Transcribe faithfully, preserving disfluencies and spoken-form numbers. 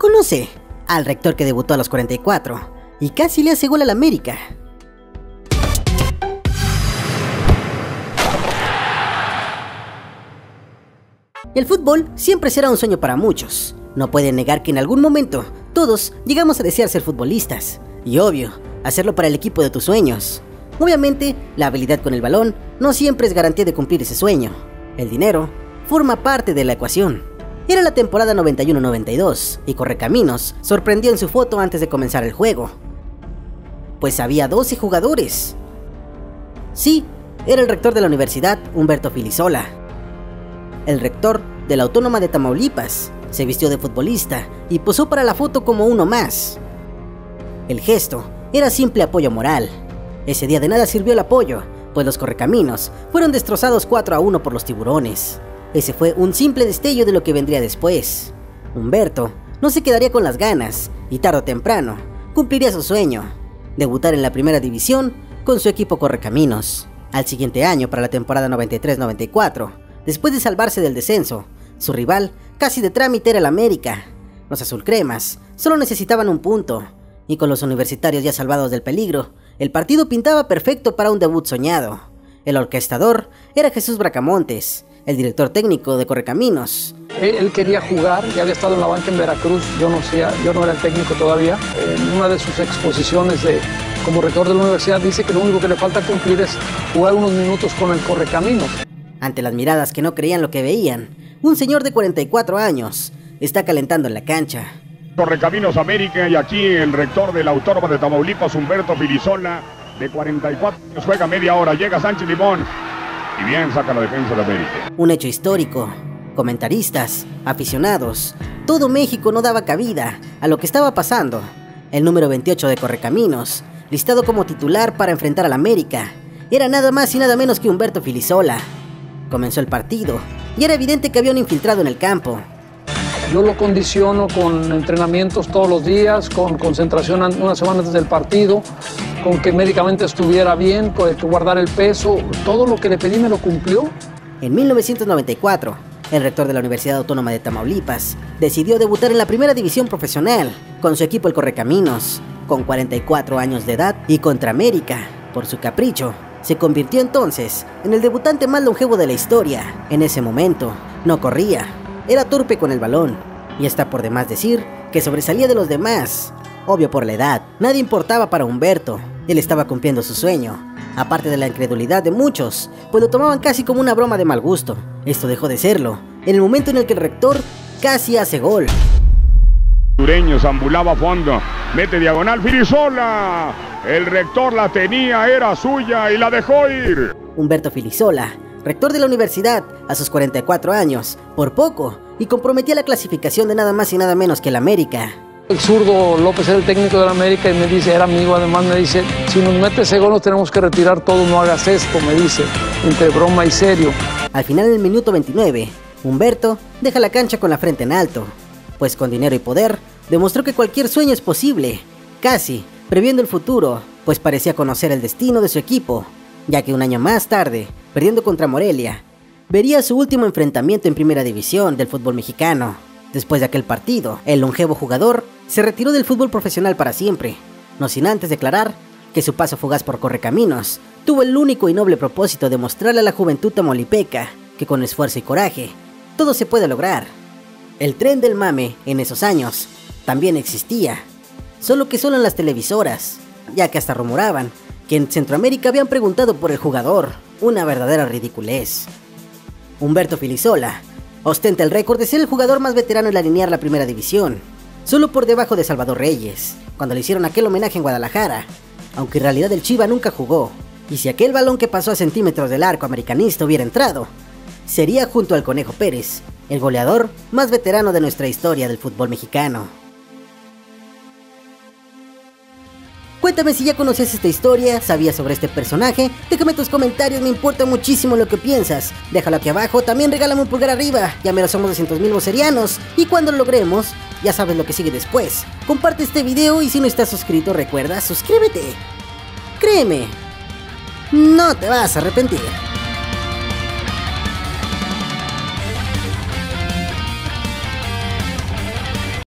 Conoce al rector que debutó a los cuarenta y cuatro y casi le hace gol al América. El fútbol siempre será un sueño para muchos. No pueden negar que en algún momento todos llegamos a desear ser futbolistas. Y obvio, hacerlo para el equipo de tus sueños. Obviamente, la habilidad con el balón no siempre es garantía de cumplir ese sueño. El dinero forma parte de la ecuación. Era la temporada noventa y uno noventa y dos y Correcaminos sorprendió en su foto antes de comenzar el juego. Pues había doce jugadores. Sí, era el rector de la universidad, Humberto Filisola. El rector de la Autónoma de Tamaulipas se vistió de futbolista y posó para la foto como uno más. El gesto era simple apoyo moral. Ese día de nada sirvió el apoyo, pues los Correcaminos fueron destrozados cuatro a uno por los Tiburones. Ese fue un simple destello de lo que vendría después. Humberto no se quedaría con las ganas y tarde o temprano cumpliría su sueño: debutar en la primera división con su equipo Correcaminos. Al siguiente año, para la temporada noventa y tres noventa y cuatro, después de salvarse del descenso, su rival casi de trámite era el América. Los azulcremas solo necesitaban un punto, y con los universitarios ya salvados del peligro, el partido pintaba perfecto para un debut soñado. El orquestador era Jesús Bracamontes, el director técnico de Correcaminos. Él quería jugar, ya había estado en la banca en Veracruz, yo no, sé, yo no era el técnico todavía. En una de sus exposiciones de, como rector de la universidad, dice que lo único que le falta cumplir es jugar unos minutos con el Correcaminos. Ante las miradas que no creían lo que veían, un señor de cuarenta y cuatro años está calentando en la cancha. Correcaminos América, y aquí el rector de la Autónoma de Tamaulipas, Humberto Filisola, de cuarenta y cuatro años, juega media hora, llega Sánchez Limón y bien saca la defensa de América. Un hecho histórico. Comentaristas, aficionados, todo México no daba cabida a lo que estaba pasando. El número veintiocho de Correcaminos, listado como titular para enfrentar al América, era nada más y nada menos que Humberto Filisola. Comenzó el partido y era evidente que había un infiltrado en el campo. Yo lo condiciono con entrenamientos todos los días, con concentración unas semanas antes del partido, con que médicamente estuviera bien, con que guardar el peso. Todo lo que le pedí me lo cumplió. En mil novecientos noventa y cuatro, el rector de la Universidad Autónoma de Tamaulipas decidió debutar en la primera división profesional con su equipo el Correcaminos, con cuarenta y cuatro años de edad, y contra América, por su capricho, se convirtió entonces en el debutante más longevo de la historia. En ese momento, no corría, era torpe con el balón, y está por demás decir que sobresalía de los demás. Obvio por la edad, nadie importaba para Humberto, él estaba cumpliendo su sueño. Aparte de la incredulidad de muchos, pues lo tomaban casi como una broma de mal gusto. Esto dejó de serlo en el momento en el que el rector casi hace gol. Sureño zambulaba a fondo, mete diagonal, Filisola. El rector la tenía, era suya y la dejó ir. Humberto Filisola, rector de la universidad a sus cuarenta y cuatro años, por poco, y comprometía la clasificación de nada más y nada menos que el América. El zurdo López era el técnico de la América y me dice, era amigo, además me dice, si nos mete ese gol nos tenemos que retirar todos, no hagas esto, me dice, entre broma y serio. Al final, en el minuto veintinueve, Humberto deja la cancha con la frente en alto, pues con dinero y poder demostró que cualquier sueño es posible, casi previendo el futuro, pues parecía conocer el destino de su equipo, ya que un año más tarde, perdiendo contra Morelia, vería su último enfrentamiento en primera división del fútbol mexicano. Después de aquel partido, el longevo jugador se retiró del fútbol profesional para siempre, no sin antes declarar que su paso fugaz por Correcaminos tuvo el único y noble propósito de mostrarle a la juventud tamaulipeca que con esfuerzo y coraje todo se puede lograr. El tren del mame en esos años también existía, solo que solo en las televisoras, ya que hasta rumoraban que en Centroamérica habían preguntado por el jugador, una verdadera ridiculez. Humberto Filisola ostenta el récord de ser el jugador más veterano en alinear la primera división, solo por debajo de Salvador Reyes, cuando le hicieron aquel homenaje en Guadalajara, aunque en realidad el Chiva nunca jugó, y si aquel balón que pasó a centímetros del arco americanista hubiera entrado, sería junto al Conejo Pérez, el goleador más veterano de nuestra historia del fútbol mexicano. Cuéntame si ya conocías esta historia, sabías sobre este personaje, déjame tus comentarios, me importa muchísimo lo que piensas. Déjalo aquí abajo, también regálame un pulgar arriba, ya mero somos doscientos mil vocerianos, y cuando lo logremos, ya sabes lo que sigue después. Comparte este video y si no estás suscrito, recuerda, suscríbete. Créeme, no te vas a arrepentir.